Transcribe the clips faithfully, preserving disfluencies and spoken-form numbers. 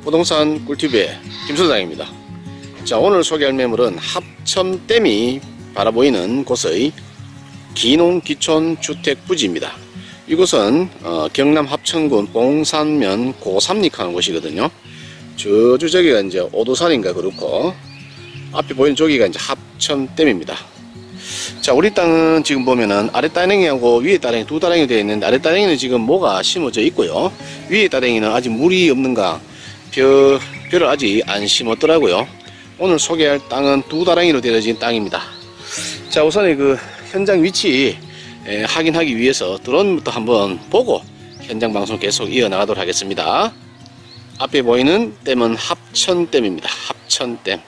부동산 꿀팁의 김소장입니다. 자, 오늘 소개할 매물은 합천댐이 바라보이는 곳의 기농 기촌 주택 부지입니다. 이곳은 어, 경남 합천군 봉산면 고삼릭하는 곳이거든요. 저주 저기가 이제 오도산인가 그렇고, 앞에 보이는 저기가 이제 합천댐입니다. 자, 우리 땅은 지금 보면은 아래 따릉이하고 위에 따릉이 두 따릉이 되어 있는데, 아래 따릉이는 지금 뭐가 심어져 있고요, 위에 따릉이는 아직 물이 없는가 벼, 벼를 아직 안 심었더라고요. 오늘 소개할 땅은 두 따릉이로 되어진 땅입니다. 자, 우선 그 현장 위치 에, 확인하기 위해서 드론부터 한번 보고 현장 방송 계속 이어나가도록 하겠습니다. 앞에 보이는 댐은 합천댐입니다. 합천댐.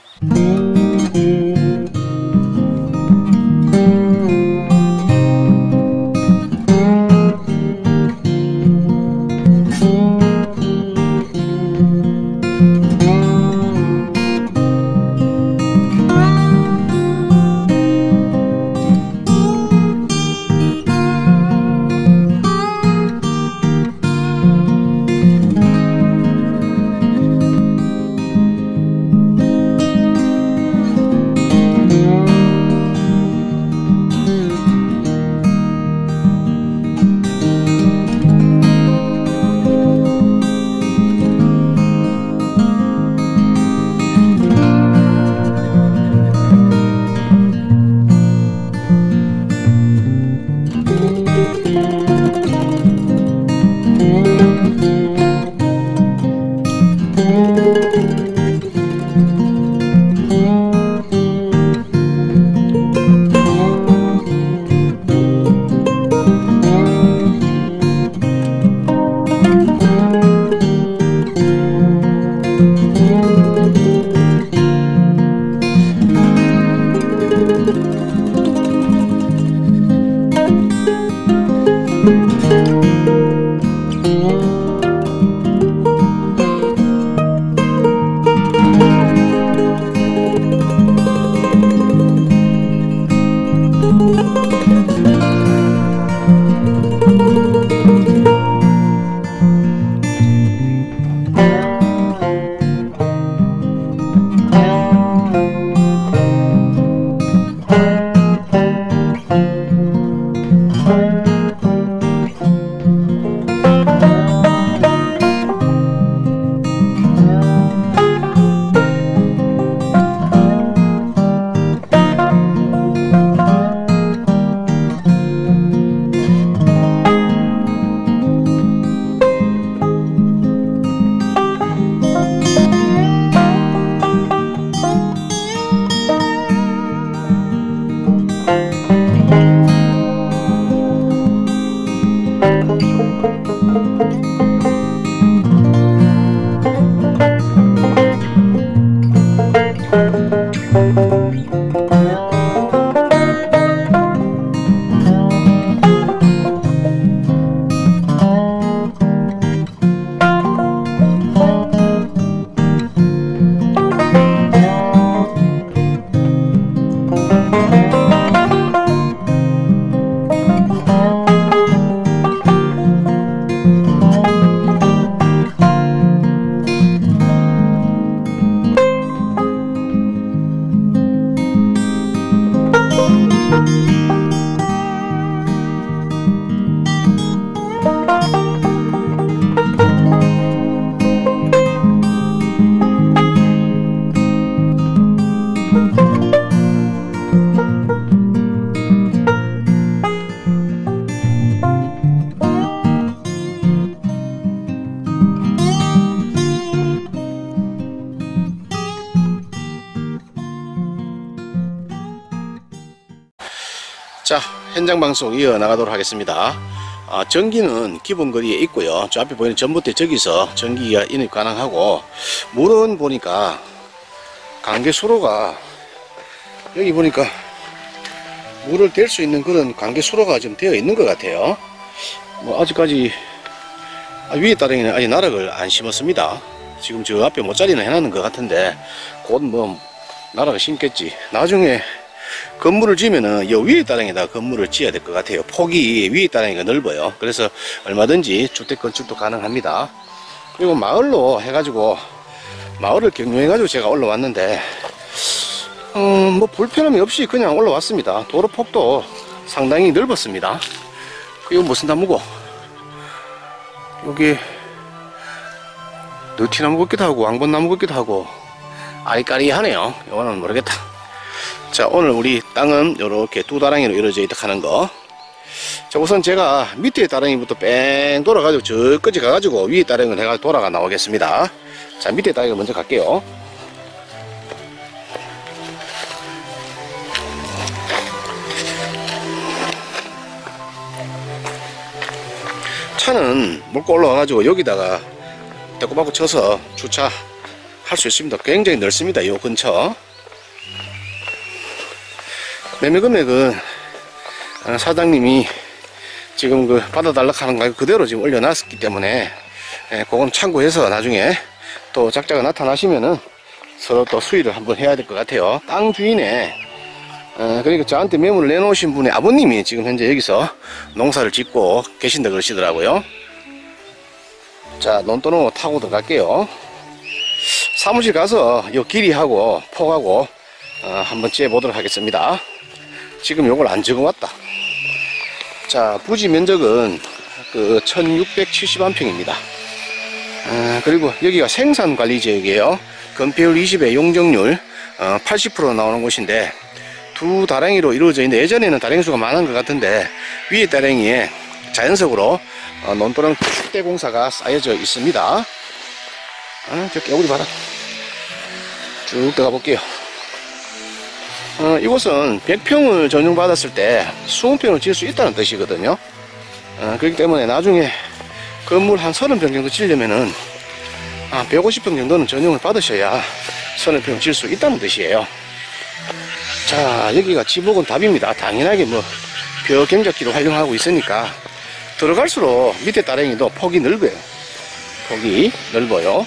자, 현장 방송 이어나가도록 하겠습니다. 아, 전기는 기본 거리에 있고요. 저 앞에 보이는 전봇대 저기서 전기가 인입 가능하고, 물은 보니까 관계 수로가 여기 보니까 물을 댈 수 있는 그런 관계 수로가 좀 되어 있는 것 같아요. 뭐 아직까지 아, 위에 따릉이는 아직 나락을 안 심었습니다. 지금 저 앞에 모짜리는 해놨는 것 같은데 곧 뭐 나락을 심겠지. 나중에 건물을 지으면은 이 위에 따릉에다 건물을 지어야 될 것 같아요. 폭이 위에 따릉이가 넓어요. 그래서 얼마든지 주택 건축도 가능합니다. 그리고 마을로 해가지고 마을을 경유해가지고 제가 올라왔는데 음, 뭐 불편함이 없이 그냥 올라왔습니다. 도로폭도 상당히 넓었습니다. 이거 무슨 나무고? 여기 느티나무 같기도 하고 왕벚나무 같기도 하고 아리까리하네요. 이거는 모르겠다. 자, 오늘 우리 땅은 이렇게 두 다랑이로 이루어져 있다 하는 거. 자, 우선 제가 밑에 다랑이부터 뺑 돌아가지고 저까지 가가지고 위에 다랑이를 해가지고 돌아가 나오겠습니다. 자, 밑에 다랑이 먼저 갈게요. 차는 몰고 올라와가지고 여기다가 대꾸박꾸 쳐서 주차할 수 있습니다. 굉장히 넓습니다. 이 근처. 매매 금액은 사장님이 지금 그 받아달라고 하는 가격 그대로 지금 올려놨기 때문에 그건 참고해서 나중에 또 작자가 나타나시면은 서로 또 수의를 한번 해야 될 것 같아요. 땅 주인의 어, 그러니까 저한테 매물을 내놓으신 분의 아버님이 지금 현재 여기서 농사를 짓고 계신다 그러시더라고요. 자, 논도로 타고 들어갈게요. 사무실 가서 요 길이하고 폭하고 어, 한번 째보도록 하겠습니다. 지금 요걸 안 적어왔다. 자, 부지 면적은 그 천육백칠십일 평입니다. 어, 그리고 여기가 생산관리지역이에요. 건폐율 이십에 용적률 어, 팔십 퍼센트 나오는 곳인데 두 다랭이로 이루어져 있는데 예전에는 다랭이 수가 많은 것 같은데 위에 다랭이에 자연석으로 어, 논도랑 축대 공사가 쌓여져 있습니다. 아, 저 깨구리 봐라. 쭉 들어가 볼게요. 어, 이곳은 백 평을 전용받았을 때 이십 평을 지을 수 있다는 뜻이거든요. 어, 그렇기 때문에 나중에 건물 한 삼십 평 정도 지으려면은 아, 백오십 평 정도는 전용을 받으셔야 삼십 평을 지을 수 있다는 뜻이에요. 자, 여기가 지목은 답입니다. 당연하게 뭐 벼 경작지로 활용하고 있으니까 들어갈수록 밑에 다랭이도 폭이 넓어요. 폭이 넓어요.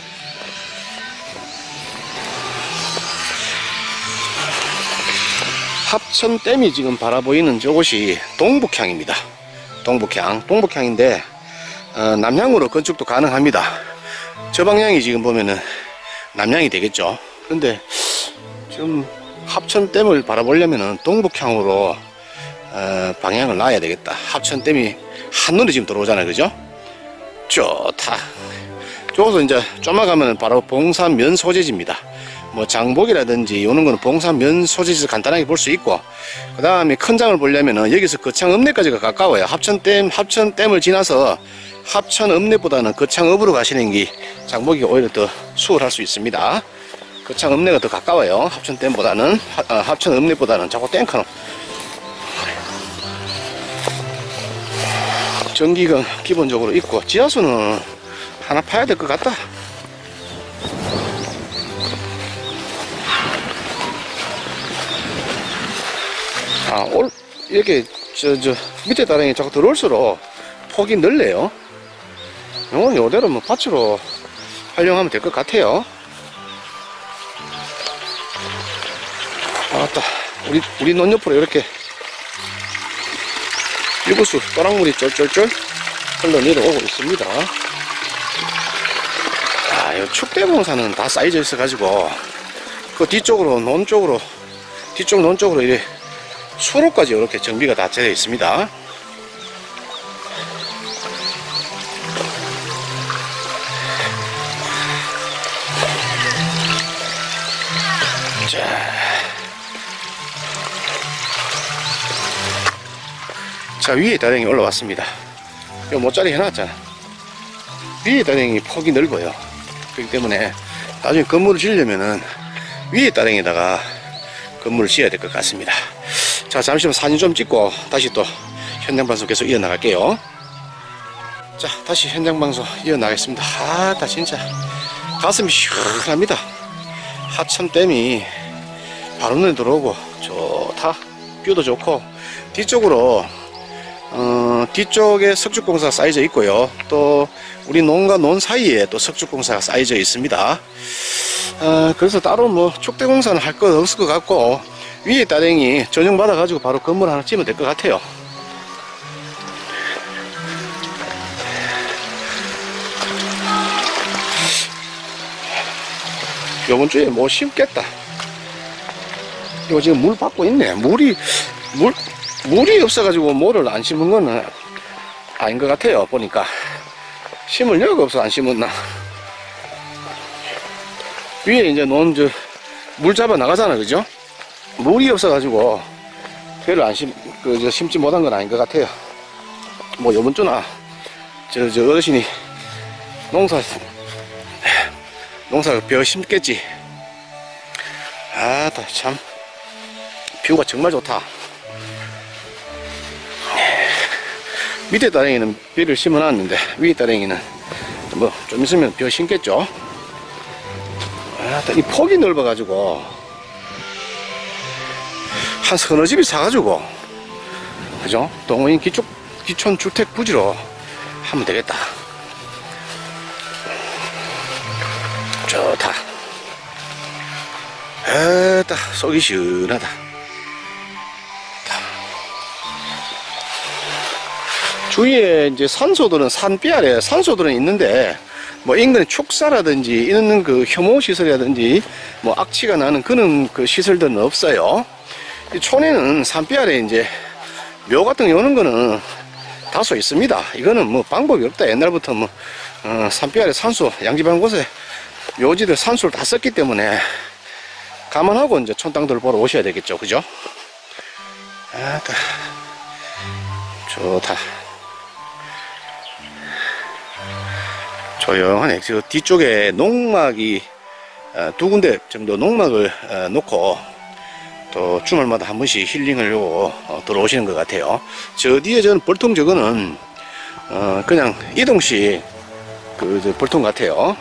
합천댐이 지금 바라보이는 저곳이 동북향입니다. 동북향, 동북향인데 어, 남향으로 건축도 가능합니다. 저 방향이 지금 보면은 남향이 되겠죠. 근데 지금 합천댐을 바라보려면은 동북향으로 어, 방향을 놔야 되겠다. 합천댐이 한눈에 지금 들어오잖아요, 그죠? 좋다. 저기서 이제 좀만 가면은 바로 봉산면 소재지입니다. 뭐 장복이라든지 요런 거는 봉산면 소재지에서 간단하게 볼 수 있고, 그 다음에 큰 장을 보려면은 여기서 거창읍내까지가 가까워요. 합천댐, 합천댐을 지나서 합천읍내보다는 거창읍으로 가시는 게 장복이 오히려 더 수월할 수 있습니다. 거창읍내가 더 가까워요. 합천댐보다는, 하, 어, 합천읍내보다는. 자꾸 땡크는 전기가 기본적으로 있고, 지하수는 하나 파야 될 것 같다. 아, 올, 이렇게, 저, 저, 밑에 다랭이 자꾸 들어올수록 폭이 넓네요. 이건 요대로 뭐 밭으로 활용하면 될 것 같아요. 아따, 우리, 우리 논 옆으로 이렇게 일구수 또랑물이 쫄쫄쫄 흘러 내려오고 있습니다. 아, 이 축대공사는 다 쌓여져 있어가지고, 그 뒤쪽으로, 논 쪽으로, 뒤쪽 논 쪽으로 이래 수로까지 이렇게 정비가 다 되어 있습니다. 자, 자, 위에 다랭이 올라왔습니다. 요 모짜리 해놨잖아. 위에 다랭이 폭이 넓어요. 그렇기 때문에 나중에 건물을 지으려면은 위에 다랭이에다가 건물을 지어야 될 것 같습니다. 자, 잠시만 사진 좀 찍고 다시 또 현장 방송 계속 이어나갈게요. 자, 다시 현장 방송 이어나가겠습니다. 아, 다 진짜 가슴이 시원합니다. 하천댐이 바로 눈에 들어오고 좋다. 뷰도 좋고, 뒤쪽으로 어, 뒤쪽에 석축공사가 쌓여져 있고요. 또 우리 논과 논 사이에 또 석축공사가 쌓여져 있습니다. 어, 그래서 따로 뭐 축대공사는 할 것 없을 것 같고, 위에 다랭이 전용 받아 가지고 바로 건물 하나 지으면 될 것 같아요. 요번 주에 뭐 심겠다. 이거 지금 물 받고 있네. 물이 물 물이 없어가지고 뭐를 안 심은 거는 아닌 것 같아요. 보니까 심을 여유가 없어 안 심었나. 위에 이제 놓은 저 물 잡아 나가잖아, 그죠? 물이 없어가지고 배를 안 심, 그, 저, 심지 못한 건 아닌 것 같아요. 뭐, 요번 주나, 저, 저, 어르신이 농사, 농사 벼 심겠지. 아, 참, 뷰가 정말 좋다. 밑에 따랭이는 벼를 심어 놨는데, 위에 따랭이는 뭐, 좀 있으면 벼 심겠죠? 아, 이 폭이 넓어가지고, 한 서너 집이 사가지고, 그죠? 동호인 기축, 기촌 주택 부지로 하면 되겠다. 좋다. 에따, 속이 시원하다. 주위에 이제 산소들은, 산비 아래 산소들은 있는데, 뭐 인근에 축사라든지 이런 그 혐오 시설이라든지 뭐 악취가 나는 그런 그 시설들은 없어요. 이 촌에는 산비 아래 이제 묘 같은 거 오는 거는 다소 있습니다. 이거는 뭐 방법이 없다. 옛날부터 뭐 어, 산비 아래 산소 양지방 곳에 묘지들 산소를 다 썼기 때문에 감안하고 이제 촌 땅들 보러 오셔야 되겠죠, 그죠? 아, 좋다. 조용하네. 저 뒤쪽에 농막이 두 군데 정도 농막을 놓고 또 주말마다 한 번씩 힐링하려고 들어오시는 것 같아요. 저 뒤에 저는 벌통 저거는 그냥 이동식 그 벌통 같아요.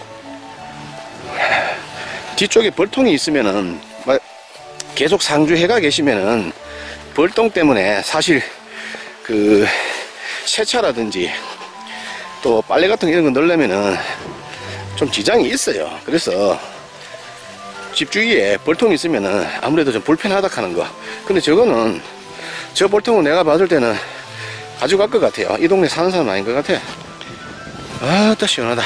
뒤쪽에 벌통이 있으면은 계속 상주해가 계시면은 벌통 때문에 사실 그 세차라든지 또 빨래 같은 거 이런 거 넣으려면은 좀 지장이 있어요. 그래서 집 주위에 벌통이 있으면은 아무래도 좀 불편하다 하는 거. 근데 저거는 저 벌통은 내가 봤을 때는 가져갈 것 같아요. 이 동네 사는 사람 아닌 것 같아. 아따 시원하다.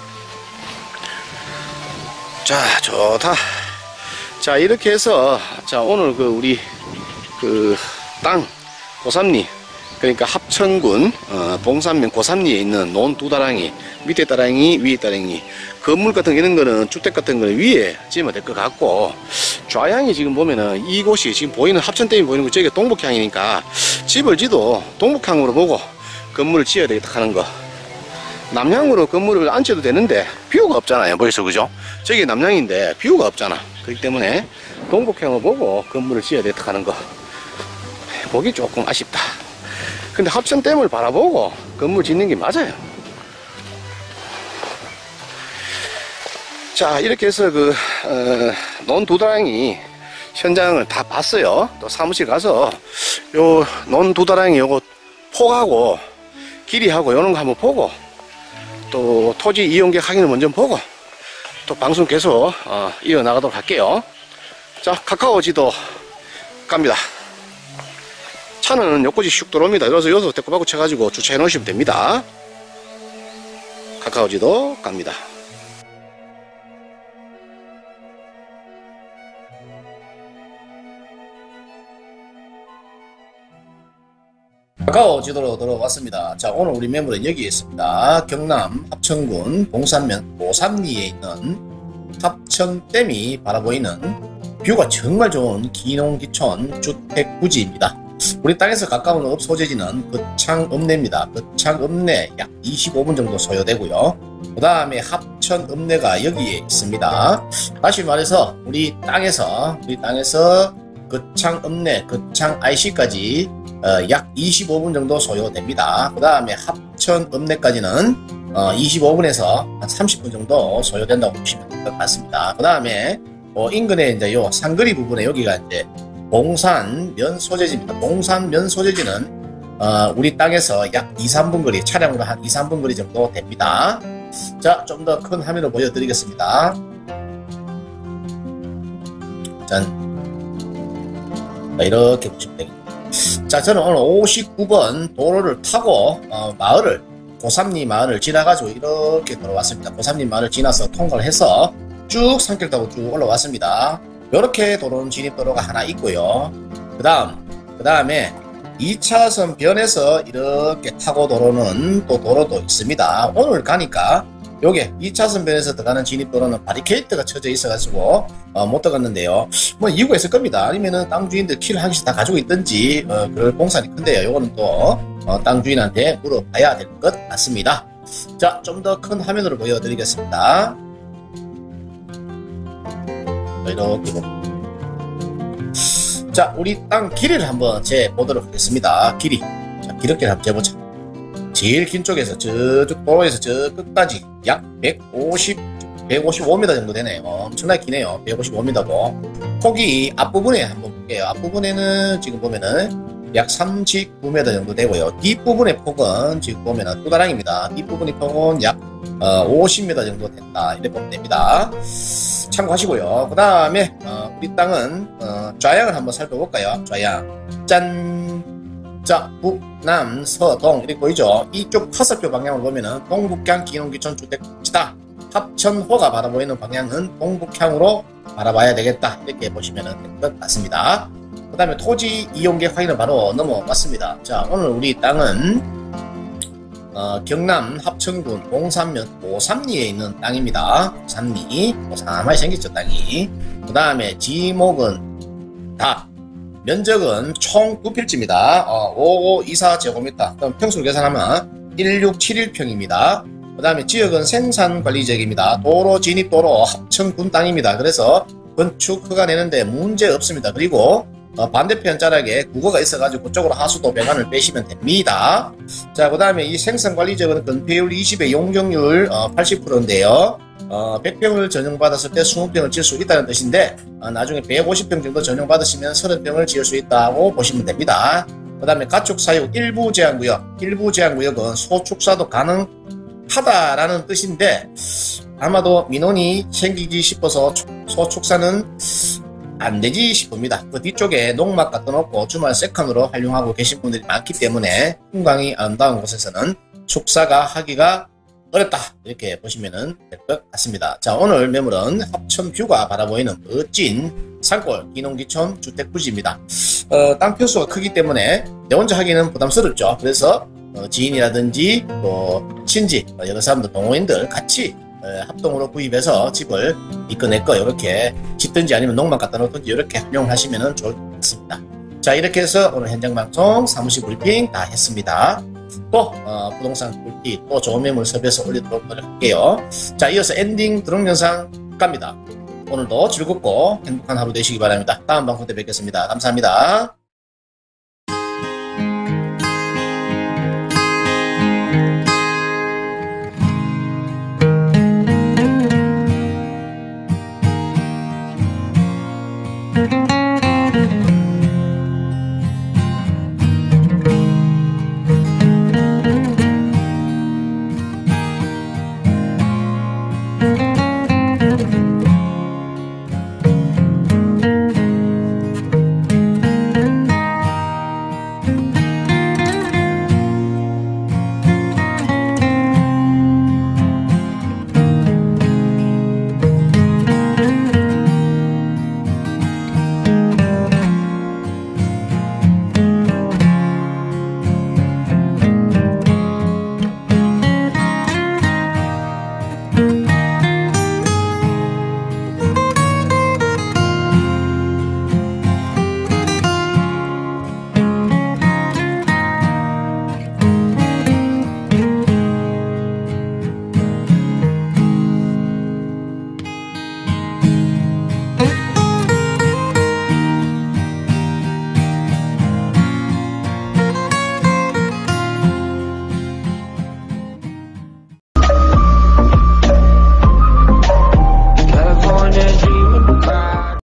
자, 좋다. 자, 이렇게 해서 자 오늘 그 우리 그 땅 고삼리, 그러니까 합천군 어, 봉산면 고삼리에 있는 논 두 다랑이, 밑에 다랑이, 위에 다랑이, 건물 같은 이런 거는 주택 같은 거는 위에 지으면 될 것 같고, 좌향이 지금 보면은 이곳이 지금 보이는 합천댐이 보이는 거 저기 동북향이니까 집을 지도 동북향으로 보고 건물을 지어야 되겠다 하는 거. 남향으로 건물을 안 지어도 되는데 뷰가 없잖아요. 벌써, 그죠? 저기 남향인데 뷰가 없잖아. 그렇기 때문에 동북향을 보고 건물을 지어야 되겠다 하는 거. 보기 조금 아쉽다. 근데 합천댐을 바라보고 건물 짓는 게 맞아요. 자, 이렇게 해서 그 어, 논 두 다랑이 현장을 다 봤어요. 또 사무실 가서 요 논 두 다랑이 요거 폭하고 길이하고 요런 거 한번 보고, 또 토지 이용객 확인을 먼저 보고, 또 방송 계속 어, 이어나가도록 할게요. 자, 카카오 지도 갑니다. 차는 여기까지 슉 들어옵니다. 그래서 여기서 데꼬박고 쳐가지고 주차해 놓으시면 됩니다. 카카오 지도 갑니다. 카카오 지도로 들어왔습니다. 자, 오늘 우리 매물은 여기에 있습니다. 경남 합천군 봉산면 고삼리에 있는 합천댐이 바라보이는 뷰가 정말 좋은 기농기촌 주택부지입니다. 우리 땅에서 가까운 읍 소재지는 거창읍내입니다. 거창읍내 약 이십오 분 정도 소요되고요. 그 다음에 합천읍내가 여기에 있습니다. 다시 말해서 우리 땅에서 우리 땅에서 거창읍내, 거창 아이씨까지 어, 약 이십오 분 정도 소요됩니다. 그 다음에 합천읍내까지는 어, 이십오 분에서 한 삼십 분 정도 소요된다고 보시면 될 것 같습니다. 그 다음에 어, 인근에 이제 요 상거리 부분에 여기가 이제 봉산면 소재지입니다. 봉산면 소재지는 어, 우리 땅에서 약 이, 삼 분 거리, 차량으로 한 이, 삼 분 거리 정도 됩니다. 자, 좀 더 큰 화면으로 보여드리겠습니다. 짠. 자, 이렇게 보시면 되겠습니다. 자, 저는 오늘 오십구 번 도로를 타고 어, 마을을, 고삼리 마을을 지나가지고 이렇게 들어왔습니다. 고삼리 마을을 지나서 통과를 해서 쭉 산길 타고 쭉 올라왔습니다. 이렇게 도로는 진입도로가 하나 있고요. 그 다음 그 다음에 이 차선 변에서 이렇게 타고 도로는 또 도로도 있습니다. 오늘 가니까 요게 이 차선 변에서 들어가는 진입도로는 바리케이트가 쳐져 있어가지고 어, 못 들어갔는데요. 뭐 이유가 있을 겁니다. 아니면은 땅 주인들 키를 한 개씩 다 가지고 있든지 어, 그럴 공산이 큰데요. 요거는 또 어, 땅 주인한테 물어봐야 될 것 같습니다. 자, 좀 더 큰 화면으로 보여드리겠습니다. 이렇게 보 자, 우리 땅 길이를 한번 재 보도록 하겠습니다. 길이. 자, 기름길 한번 재보자. 제일 긴 쪽에서 저쪽 도로에서 저 끝까지 약 백오십, 백오십오 미터 정도 되네요. 엄청나게 기네요. 백오십오 미터고. 폭이 앞부분에 한번 볼게요. 앞부분에는 지금 보면은 약 삼십구 미터 정도 되고요. 뒷부분의 폭은 지금 보면은 또 다랑입니다. 뒷부분의 폭은 약 어, 오십 미터 정도 된다. 이렇게 보면 됩니다. 참고하시고요. 그 다음에 어, 우리 땅은 어, 좌향을 한번 살펴볼까요? 좌향. 짠. 자, 북남 서동 이렇게 보이죠? 이쪽 화살표 방향으로 보면은 동북향 기농기촌 주택지다. 합천호가 바라보이는 방향은 동북향으로 바라봐야 되겠다. 이렇게 보시면 될 것 같습니다. 그 다음에 토지 이용객 확인을 바로 넘어갔습니다. 자, 오늘 우리 땅은 어, 경남 합천군 옹산면 오삼리에 있는 땅입니다. 오삼리. 오삼하게 생겼죠, 땅이. 그 다음에 지목은 다. 면적은 총 구 필지입니다. 어, 오오이사 제곱미터. 그럼 평수를 계산하면 일육칠일 평입니다. 그 다음에 지역은 생산관리지역입니다. 도로 진입도로 합천군 땅입니다. 그래서 건축 허가 내는데 문제 없습니다. 그리고 어, 반대편 자락에 국어가 있어가지고 그쪽으로 하수도 배관을 빼시면 됩니다. 자, 그 다음에 이 생산관리지역은 건폐율 이십에 용적률 어, 팔십 퍼센트인데요. 어, 백 평을 전용받았을 때 이십 평을 지을 수 있다는 뜻인데 어, 나중에 백오십 평 정도 전용받으시면 삼십 평을 지을 수 있다고 보시면 됩니다. 그 다음에 가축사육 일부 제한구역. 일부 제한구역은 소축사도 가능하다라는 뜻인데 아마도 민원이 생기기 싶어서 소축사는 안되지 싶습니다. 그 뒤쪽에 농막 갖다 놓고 주말 세컨으로 활용하고 계신 분들이 많기 때문에 풍광이 아름다운 곳에서는 축사가 하기가 어렵다. 이렇게 보시면 될 것 같습니다. 자, 오늘 매물은 합천뷰가 바라보이는 멋진 산골 기농기촌 주택부지입니다. 어, 땅 평수가 크기 때문에 내 혼자 하기는 부담스럽죠. 그래서 어, 지인이라든지 또 친지 여러 사람들 동호인들 같이 어, 합동으로 구입해서 집을 이끌내거 이렇게 짓든지 아니면 농막 갖다 놓든지 이렇게 활용을 하시면 좋을 것 같습니다. 자, 이렇게 해서 오늘 현장방송 사무실 브리핑 다 했습니다. 또 어, 부동산 꿀팁 또 좋은 매물 섭외해서 올리도록 노력할게요. 자, 이어서 엔딩 드론 영상 갑니다. 오늘도 즐겁고 행복한 하루 되시기 바랍니다. 다음 방송 때 뵙겠습니다. 감사합니다.